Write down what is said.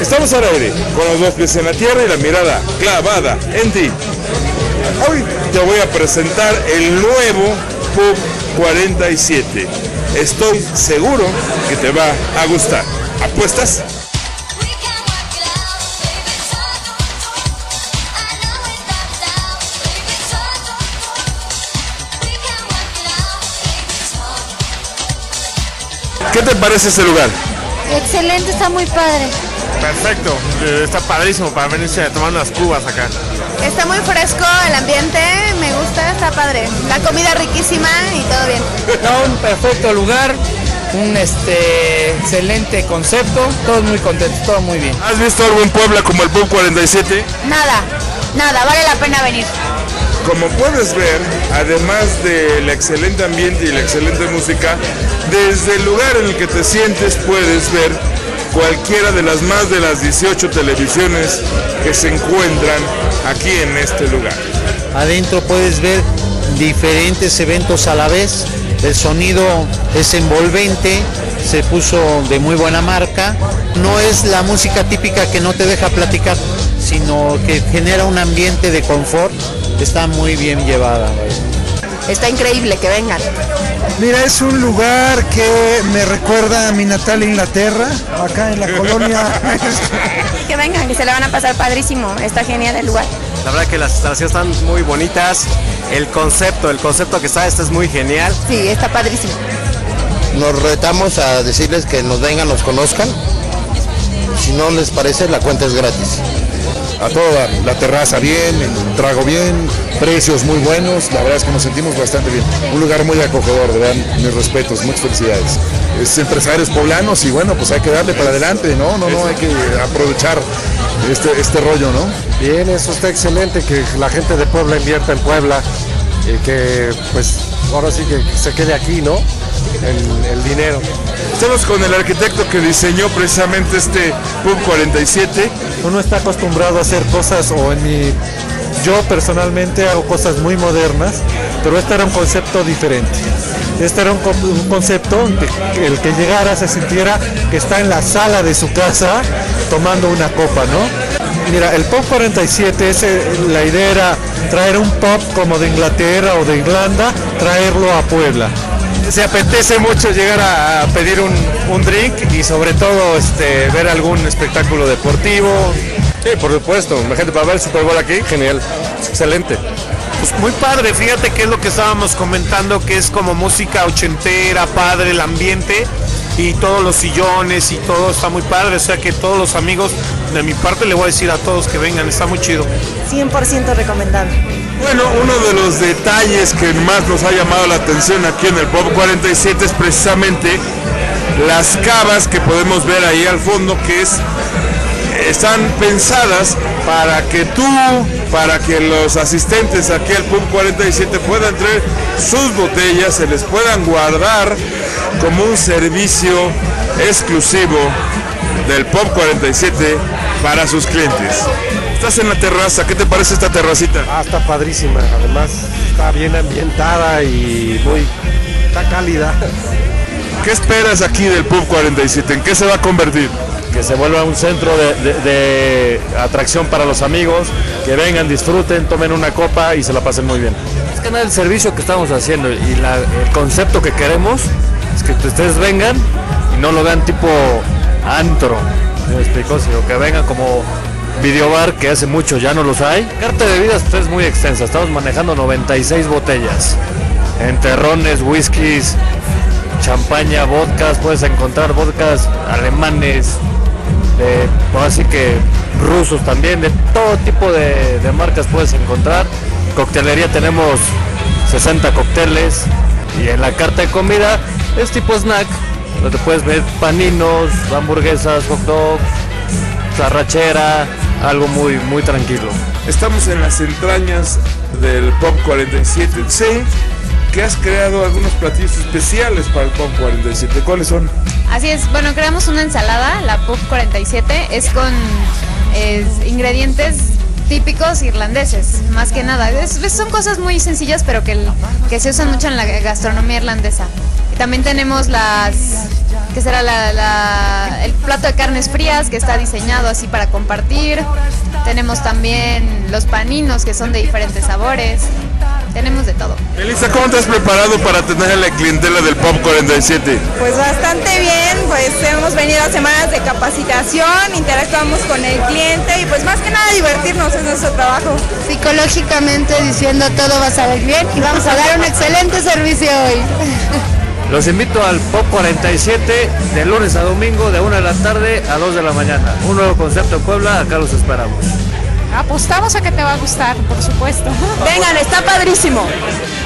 Estamos al aire, con los dos pies en la tierra y la mirada clavada en ti. Hoy te voy a presentar el nuevo Pub 47. Estoy seguro que te va a gustar. ¿Apuestas? ¿Qué te parece este lugar? Excelente, está muy padre. Perfecto, está padrísimo para venirse a tomar unas cubas acá. Está muy fresco el ambiente, me gusta, está padre. La comida riquísima y todo bien. Está un perfecto lugar, un excelente concepto, todos muy contentos, todo muy bien. ¿Has visto algo en Puebla como el Pub 47? Nada, vale la pena venir. Como puedes ver, además del excelente ambiente y la excelente música, desde el lugar en el que te sientes puedes ver cualquiera de las más de las 18 televisiones que se encuentran aquí en este lugar. Adentro puedes ver diferentes eventos a la vez, el sonido es envolvente, se puso de muy buena marca, no es la música típica que no te deja platicar, sino que genera un ambiente de confort, está muy bien llevada. Está increíble, que vengan. Mira, es un lugar que me recuerda a mi natal Inglaterra, acá en la colonia. Que vengan, que se la van a pasar padrísimo, está genial el lugar. La verdad que las instalaciones están muy bonitas, el concepto que está, este es muy genial. Sí, está padrísimo. Nos retamos a decirles que nos vengan, nos conozcan. Si no les parece, la cuenta es gratis. A toda la terraza bien, el trago bien, precios muy buenos, la verdad es que nos sentimos bastante bien. Un lugar muy acogedor, de verdad, mis respetos, muchas felicidades. Es empresarios poblanos y bueno, pues hay que darle para adelante, no, hay que aprovechar este rollo, ¿no? Bien, eso está excelente, que la gente de Puebla invierta en Puebla y que pues ahora sí que se quede aquí, ¿no? El dinero. Estamos con el arquitecto que diseñó precisamente este Pub 47. Uno está acostumbrado a hacer cosas, yo personalmente hago cosas muy modernas, pero este era un concepto diferente. Este era un concepto que el que llegara se sintiera que está en la sala de su casa tomando una copa, ¿no? Mira, el Pub 47, la idea era traer un pub como de Inglaterra o de Irlanda, traerlo a Puebla. Se apetece mucho llegar a pedir un drink y sobre todo ver algún espectáculo deportivo. Sí, por supuesto, imagínate para ver el Super Bowl aquí, genial, excelente. Pues muy padre, fíjate que es lo que estábamos comentando, que es como música ochentera, padre el ambiente y todos los sillones y todo está muy padre, o sea que todos los amigos, de mi parte le voy a decir a todos que vengan, está muy chido. 100% recomendable. Bueno, uno de los detalles que más nos ha llamado la atención aquí en el Pub 47 es precisamente las cavas que podemos ver ahí al fondo, que están pensadas para que los asistentes aquí al Pub 47 puedan traer sus botellas, se les puedan guardar como un servicio exclusivo del Pub 47 para sus clientes. Estás en la terraza, ¿qué te parece esta terracita? Está padrísima, además está bien ambientada y está cálida. ¿Qué esperas aquí del Pub 47? ¿En qué se va a convertir? Que se vuelva un centro de atracción para los amigos, que vengan, disfruten, tomen una copa y se la pasen muy bien. Es que nada, el servicio que estamos haciendo y el concepto que queremos es que ustedes vengan y no lo vean tipo antro, ¿me explico? Sino que vengan como videobar, que hace mucho ya no los hay. La carta de bebidas pues, es muy extensa, estamos manejando 96 botellas, entre rones, whiskies, champaña, vodkas, puedes encontrar vodkas alemanes, así que rusos también, de todo tipo de marcas puedes encontrar. Coctelería tenemos 60 cócteles y en la carta de comida es tipo snack, donde puedes ver paninos, hamburguesas, hot dogs, arrachera, algo muy, muy tranquilo. Estamos en las entrañas del Pub 47. Sé que has creado algunos platillos especiales para el Pub 47. ¿Cuáles son? Así es, bueno, creamos una ensalada, la Pub 47, es con ingredientes típicos irlandeses, más que nada. Son cosas muy sencillas, pero que se usan mucho en la gastronomía irlandesa. Y también tenemos las que será el plato de carnes frías, que está diseñado así para compartir. Tenemos también los paninos, que son de diferentes sabores. Tenemos de todo. Melissa, ¿cómo te has preparado para tener a la clientela del Pop 47? Pues bastante bien, pues hemos venido a semanas de capacitación, interactuamos con el cliente y pues más que nada divertirnos, es nuestro trabajo. Psicológicamente diciendo todo va a salir bien y vamos a dar un excelente servicio hoy. Los invito al Pop 47 de lunes a domingo de 1 de la tarde a 2 de la mañana. Un nuevo concepto en Puebla, acá los esperamos. Apostamos a que te va a gustar, por supuesto. Vengan, está padrísimo.